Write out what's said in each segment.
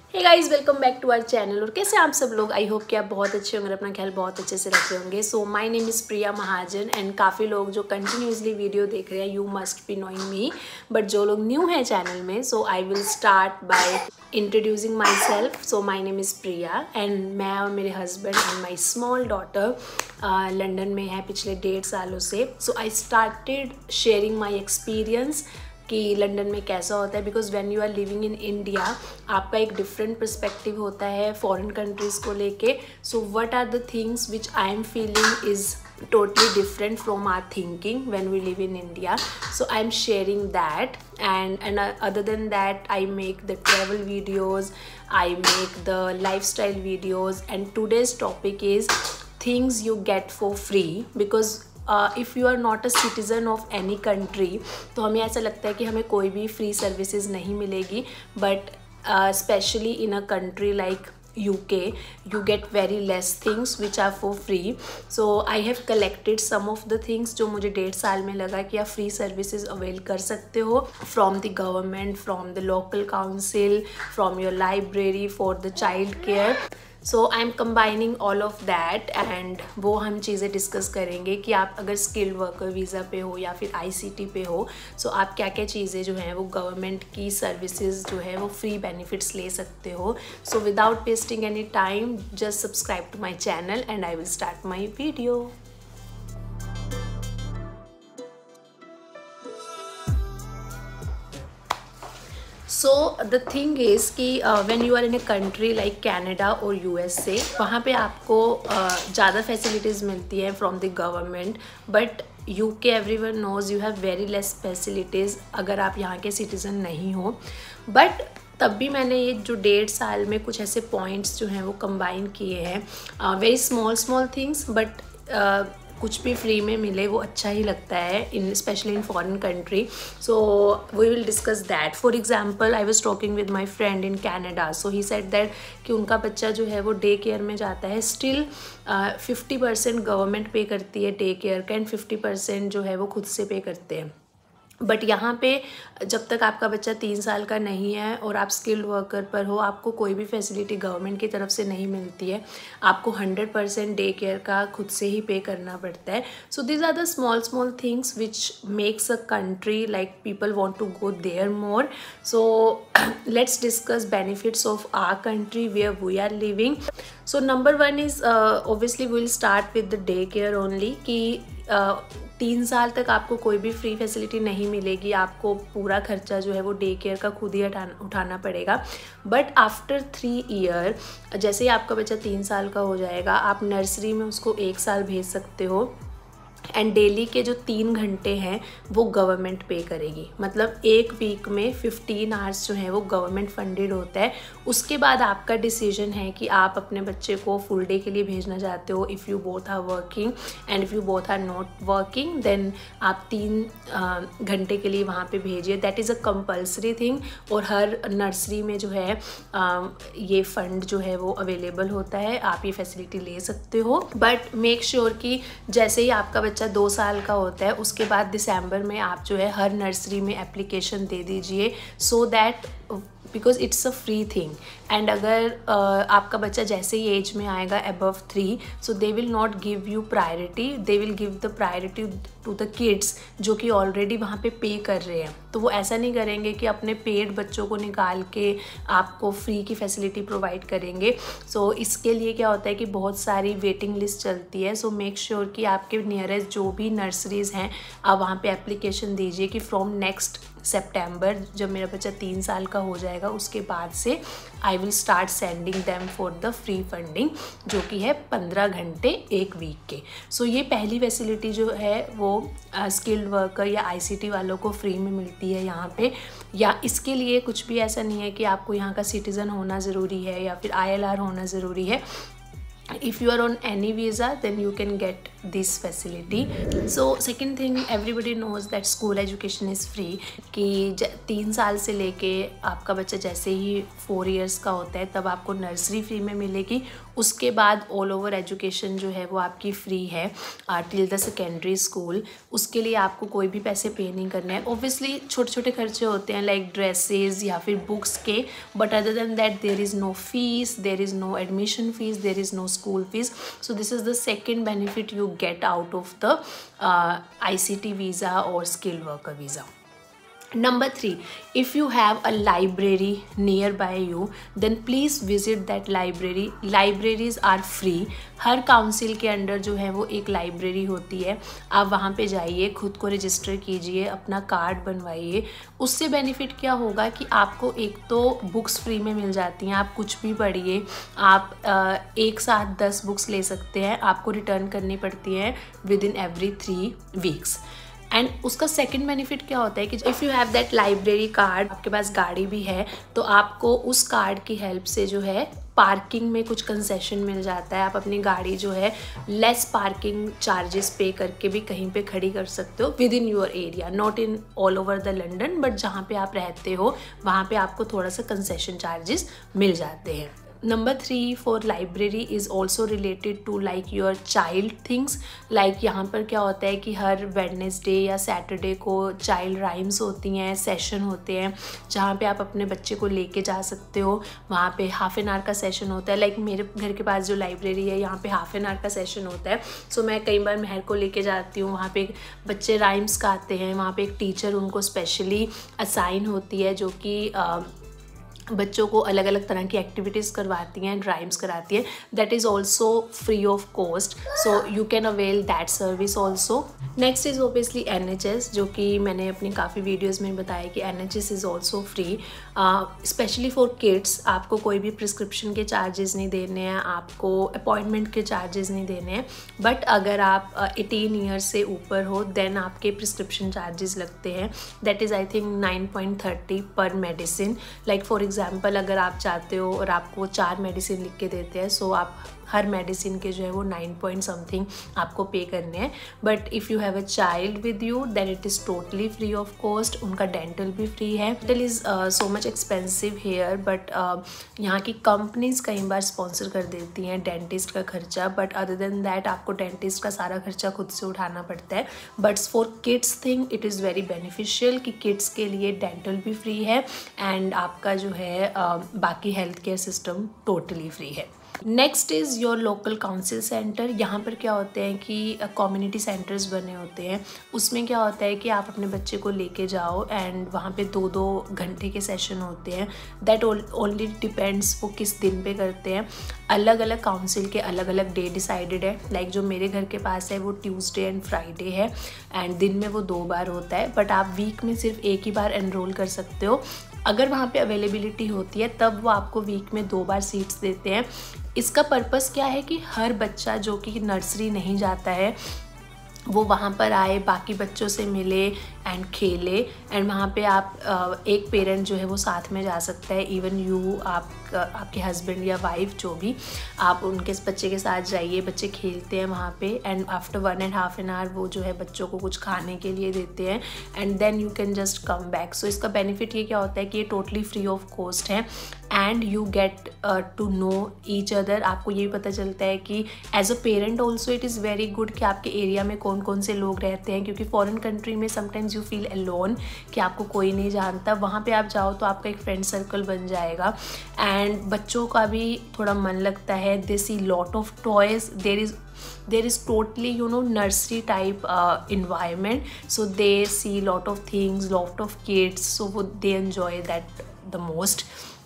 Hey guys, welcome back to our channel. और कैसे आप सब लोग? आई होप कि आप बहुत अच्छे होंगे, अपना ख्याल बहुत अच्छे से रख रहे होंगे। So my name is Priya Mahajan and काफ़ी लोग जो कंटिन्यूसली वीडियो देख रहे हैं, you must be knowing me. But जो लोग न्यू हैं चैनल में, so I will start by introducing myself. So my name is Priya and मैं और मेरे husband and my small daughter London में है पिछले 1.5 सालों से। So I started sharing my experience कि लंदन में कैसा होता है, because when you are living in India आपका एक डिफरेंट पर्सपेक्टिव होता है फॉरेन कंट्रीज़ को लेके। So what are the things which I am feeling is totally different from our thinking when we live in India. So I'm sharing that, and other than that I make the travel videos, I make the lifestyle videos, and today's topic is things you get for free. Because if you are not a citizen of any country, तो हमें ऐसा लगता है कि हमें कोई भी free services नहीं मिलेगी। But specially in a country like UK, you get very less things which are for free. So I have collected some of the things जो मुझे 1.5 साल में लगा कि आप फ्री सर्विसेज अवेल कर सकते हो from the government, from the local council, from your library for the child care. So I am combining all of that and वो हम चीज़ें डिस्कस करेंगे कि आप अगर स्किल्ड वर्कर वीज़ा पे हो या फिर ICT पे हो, सो आप क्या क्या चीज़ें जो हैं वो गवर्नमेंट की सर्विसेज जो है वो फ्री बेनिफिट्स ले सकते हो। So without wasting any time, just subscribe to my channel and I will start my video. So the thing is कि when you are in a country like Canada और USA, वहाँ पे आपको ज़्यादा facilities मिलती हैं from the government. But UK everyone knows you have very less facilities अगर आप यहाँ के सिटीज़न नहीं हो। बट तब भी मैंने ये जो 1.5 साल में कुछ ऐसे पॉइंट्स जो हैं वो कंबाइन किए हैं, वेरी स्मॉल थिंग्स, बट कुछ भी फ्री में मिले वो अच्छा ही लगता है, in specially in foreign country. So we will discuss that. For example, I was talking with my friend in Canada, so he said that कि उनका बच्चा जो है वो डे केयर में जाता है, स्टिल 50% गवर्नमेंट पे करती है डे केयर का एंड 50% जो है वो खुद से पे करते हैं। बट यहाँ पे जब तक आपका बच्चा 3 साल का नहीं है और आप स्किल्ड वर्कर पर हो, आपको कोई भी फैसिलिटी गवर्नमेंट की तरफ से नहीं मिलती है। आपको 100% डे केयर का खुद से ही पे करना पड़ता है। So these are the small things which makes a country like people want to go there more. So let's discuss benefits of our country where we are living. So number 1 is obviously we will start with the day care only कि 3 साल तक आपको कोई भी free facility नहीं मिलेगी, आपको पूरा खर्चा जो है वो डे केयर का खुद ही उठाना पड़ेगा। बट आफ्टर 3 ईयर, जैसे ही आपका बच्चा 3 साल का हो जाएगा, आप नर्सरी में उसको 1 साल भेज सकते हो एंड डेली के जो 3 घंटे हैं वो गवर्नमेंट पे करेगी। मतलब एक वीक में 15 आवर्स जो हैं वो गवर्नमेंट फंडेड होता है। उसके बाद आपका डिसीजन है कि आप अपने बच्चे को फुल डे के लिए भेजना चाहते हो। If you both are working and if you both are not working, then आप 3 घंटे के लिए वहाँ पे भेजिए। That is a compulsory thing. और हर नर्सरी में जो है ये फंड जो है वो अवेलेबल होता है, आप ये फैसिलिटी ले सकते हो। बट मेक श्योर कि जैसे ही आपका बच्चा 2 साल का होता है, उसके बाद दिसंबर में आप जो है हर नर्सरी में एप्लीकेशन दे दीजिए, so that because it's a free thing. And अगर आपका बच्चा जैसे ही एज में आएगा above 3, so they will not give you priority, they will give the priority to the kids जो कि ऑलरेडी वहाँ पे कर रहे हैं। तो वो ऐसा नहीं करेंगे कि अपने पेड बच्चों को निकाल के आपको फ्री की फैसिलिटी प्रोवाइड करेंगे। सो इसके लिए क्या होता है कि बहुत सारी वेटिंग लिस्ट चलती है। सो मेक श्योर कि आपके नियरेस्ट जो भी नर्सरीज़ हैं, आप वहाँ पे एप्लीकेशन दीजिए कि फ्रॉम नेक्स्ट सितंबर, जब मेरा बच्चा 3 साल का हो जाएगा, उसके बाद से I will start sending them for the free funding, जो कि है 15 घंटे एक वीक के। सो ये पहली फैसिलिटी जो है वो स्किल्ड वर्कर या ICT वालों को फ्री में मिलती है यहाँ पे। या इसके लिए कुछ भी ऐसा नहीं है कि आपको यहाँ का सिटीज़न होना ज़रूरी है या फिर ILR होना ज़रूरी है। if you are on any visa, then you can get this facility. So second thing, everybody knows that school education is free, कि 3 साल से लेके आपका बच्चा जैसे ही 4 years का होता है तब आपको नर्सरी फ्री में मिलेगी. उसके बाद ऑल ओवर एजुकेशन जो है वो आपकी फ्री है टिल द सेकेंडरी स्कूल. उसके लिए आपको कोई भी पैसे पे नहीं करने हैं. ऑब्वियसली छोटे छोटे खर्चे होते हैं लाइक ड्रेसेस या फिर बुक्स के, but other than that there is no fees, there is no admission fees, there is no school fees. So this is the second benefit you get out of the ICT visa or skilled worker visa. Number 3, if you have a library nearby you, then please visit that library. Libraries are free. हर council के under जो है वो एक library होती है. आप वहाँ पे जाइए, खुद को रजिस्टर कीजिए, अपना कार्ड बनवाइए. उससे बेनिफिट क्या होगा कि आपको एक तो बुक्स फ्री में मिल जाती हैं, आप कुछ भी पढ़िए. आप एक साथ 10 बुक्स ले सकते हैं. आपको रिटर्न करनी पड़ती हैं within every 3 weeks. And उसका सेकंड बेनिफिट क्या होता है कि if you have that library card, आपके पास गाड़ी भी है, तो आपको उस कार्ड की हेल्प से जो है पार्किंग में कुछ कंसेशन मिल जाता है. आप अपनी गाड़ी जो है लेस पार्किंग चार्जेस पे करके भी कहीं पे खड़ी कर सकते हो within your area, not in all over the London, but जहाँ पे आप रहते हो वहाँ पे आपको थोड़ा सा कंसेशन चार्जेस मिल जाते हैं. Number 3 for library is also related to like your child things. like यहाँ पर क्या होता है कि हर वेडनेसडे या सैटरडे को चाइल्ड राइम्स होती हैं, सेशन होते हैं जहाँ पे आप अपने बच्चे को लेके जा सकते हो. वहाँ पे हाफ एन आवर का सेशन होता है. लाइक मेरे घर के पास जो लाइब्रेरी है यहाँ पे हाफ एन आवर का सेशन होता है. सो मैं कई बार महर को लेके जाती हूँ. वहाँ पे बच्चे राइम्स गाते हैं. वहाँ पे एक टीचर उनको स्पेशली असाइन होती है जो कि बच्चों को अलग अलग तरह की एक्टिविटीज़ करवाती हैं, राइम्स कराती है. That is also free of cost, so you can avail that service also. Next is obviously NHS, जो कि मैंने अपनी काफ़ी वीडियोज़ में बताया कि NHS is also free specially for kids. आपको कोई भी प्रिस्क्रिप्शन के चार्जेस नहीं देने हैं, आपको अपॉइंटमेंट के चार्जेस नहीं देने हैं. बट अगर आप 18 ईयर्स से ऊपर हो देन आपके प्रिस्क्रिप्शन चार्जेस लगते हैं. दैट इज़ आई थिंक 9.30 पर मेडिसिन. लाइक फॉर एग्जाम्पल अगर आप चाहते हो और आपको 4 मेडिसिन लिख के देते हैं, सो आप हर मेडिसिन के जो है वो 9 point something आपको पे करने हैं. But if you have a child with you then it is totally free of cost. उनका डेंटल भी फ्री है. Dental is so much expensive here, but यहाँ की कंपनीज कई बार स्पॉन्सर कर देती हैं डेंटिस्ट का खर्चा. बट अदर देन दैट आपको डेंटिस्ट का सारा खर्चा खुद से उठाना पड़ता है. But for kids thing it is very beneficial कि किड्स के लिए डेंटल भी फ्री है एंड आपका जो है बाकी हेल्थ केयर सिस्टम टोटली फ्री है. Next is your local council centre. यहाँ पर क्या होते हैं कि कम्युनिटी सेंटर्स बने होते हैं. उसमें क्या होता है कि आप अपने बच्चे को लेके जाओ एंड वहाँ पे 2-2 घंटे के सेशन होते हैं. दैट ओनली डिपेंड्स वो किस दिन पे करते हैं. अलग अलग काउंसिल के अलग अलग डे डिसाइडेड है. लाइक जो मेरे घर के पास है वो ट्यूसडे एंड फ्राइडे है एंड दिन में वो 2 बार होता है. बट आप वीक में सिर्फ एक ही बार एनरोल कर सकते हो. अगर वहाँ पे अवेलेबिलिटी होती है तब वो आपको वीक में 2 बार सीट्स देते हैं. इसका पर्पस क्या है कि हर बच्चा जो कि नर्सरी नहीं जाता है वो वहाँ पर आए, बाकी बच्चों से मिले एंड खेले. एंड वहाँ पे आप एक पेरेंट जो है वो साथ में जा सकता है. इवन यू आपके हस्बैंड या वाइफ जो भी, आप उनके बच्चे के साथ जाइए. बच्चे खेलते हैं वहाँ पे एंड आफ्टर 1.5 आवर वो जो है बच्चों को कुछ खाने के लिए देते हैं and then you can just come back. So इसका बेनिफिट ये क्या होता है कि ये टोटली फ्री ऑफ कॉस्ट है and you get to know each other. आपको ये भी पता चलता है कि as a parent also it is very good कि आपके एरिया में कौन कौन से लोग रहते हैं. क्योंकि फॉरेन कंट्री में समटाइम्स यू फील अलोन कि आपको कोई नहीं जानता. वहाँ पे आप जाओ तो आपका एक फ्रेंड सर्कल बन जाएगा एंड बच्चों का भी थोड़ा मन लगता है. They see lot of toys. there is totally nursery type environment, so they see lot of things, lot of kids, so they enjoy that the most.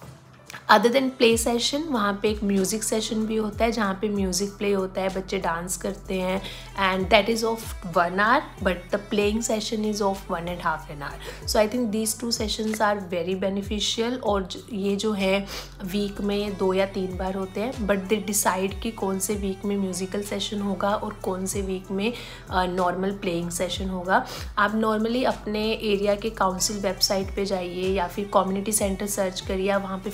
Other than play session, वहाँ पे एक म्यूज़िक सेशन भी होता है जहाँ पे music play होता है, बच्चे डांस करते हैं and that is of 1 hour but the playing session is of 1.5 hour. So I think these 2 sessions are very beneficial. और ये जो है वीक में 2 या 3 बार होते हैं, बट दे डिसाइड कि कौन से वीक में म्यूज़िकल सेशन होगा और कौन से वीक में नॉर्मल प्लेइंग सेशन होगा. आप नॉर्मली अपने एरिया के काउंसिल वेबसाइट पे जाइए या फिर कम्युनिटी सेंटर सर्च करिए, वहाँ पे फेस टू फेस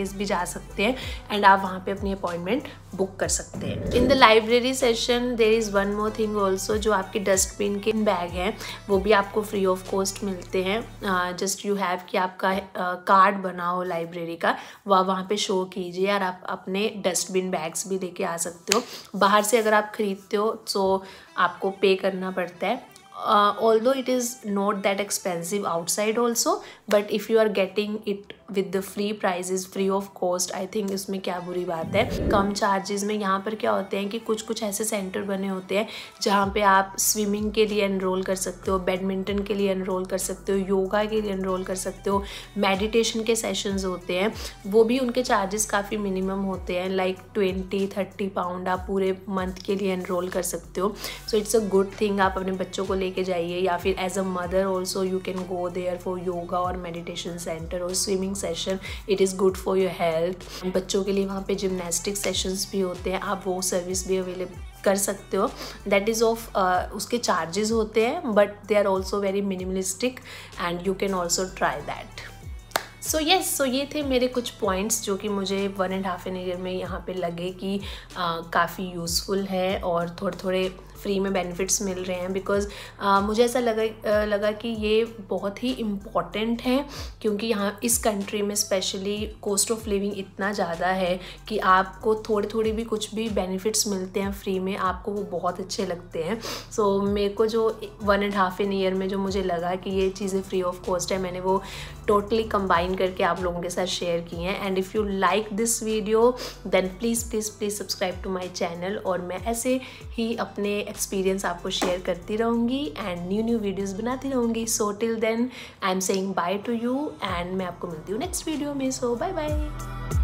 प्लेस भी जा सकते हैं एंड आप वहाँ पे अपनी अपॉइंटमेंट बुक कर सकते हैं। In the library session there is one more thing also, जो आपके डस्टबिन के बैग हैं वो भी आपको फ्री ऑफ कॉस्ट मिलते हैं। जस्ट यू हैव कि आपका कार्ड बनाओ लाइब्रेरी का, वहाँ पे शो कीजिए और आप अपने डस्टबिन बैग्स भी लेके आ सकते हो। बाहर से अगर आप खरीदते हो तो आपको पे करना पड़ता है, although it is not that expensive outside also, but if you are getting it with the free prices, free of cost, I think इसमें क्या बुरी बात है। कम चार्जेस में यहाँ पर क्या होते हैं कि कुछ कुछ ऐसे सेंटर बने होते हैं जहाँ पे आप स्विमिंग के लिए एनरोल कर सकते हो, बैडमिंटन के लिए एनरोल कर सकते हो, योगा के लिए एनरोल कर सकते हो, मेडिटेशन के सेशंस होते हैं, वो भी उनके चार्जेस काफ़ी मिनिमम होते हैं, लाइक 20-30 पाउंड आप पूरे मंथ के लिए एनरोल कर सकते हो। So it's a good thing, आप अपने बच्चों को लेके जाइए, या फिर as a mother also you can go there for yoga और मेडिटेशन सेंटर और swimming session, it is good for your health. बच्चों के लिए वहाँ पे जिमनास्टिक सेशंस भी होते हैं, आप वो सर्विस भी अवेलेबल कर सकते हो। दैट इज़ ऑफ उसके चार्जेस होते हैं but they are also very minimalistic and you can also try that. So ये थे मेरे कुछ पॉइंट्स जो कि मुझे 1.5 ईयर में यहाँ पे लगे कि काफ़ी यूज़फुल है और थोड़े फ्री में बेनिफिट्स मिल रहे हैं। बिकॉज़ मुझे ऐसा लगा कि ये बहुत ही इम्पॉर्टेंट है, क्योंकि यहाँ इस कंट्री में स्पेशली कॉस्ट ऑफ लिविंग इतना ज़्यादा है कि आपको थोड़े भी कुछ भी बेनिफिट्स मिलते हैं फ्री में, आपको वो बहुत अच्छे लगते हैं। सो मेरे को जो 1.5 ईयर में जो मुझे लगा कि ये चीज़ें फ्री ऑफ कॉस्ट है, मैंने वो टोटली कंबाइन करके आप लोगों के साथ शेयर की हैं। And if you like this video then please subscribe to my channel, और मैं ऐसे ही अपने एक्सपीरियंस आपको शेयर करती रहूँगी एंड न्यू वीडियोज़ बनाती रहूँगी। So till then I am saying bye to you and मैं आपको मिलती हूँ नेक्स्ट वीडियो में। So bye bye.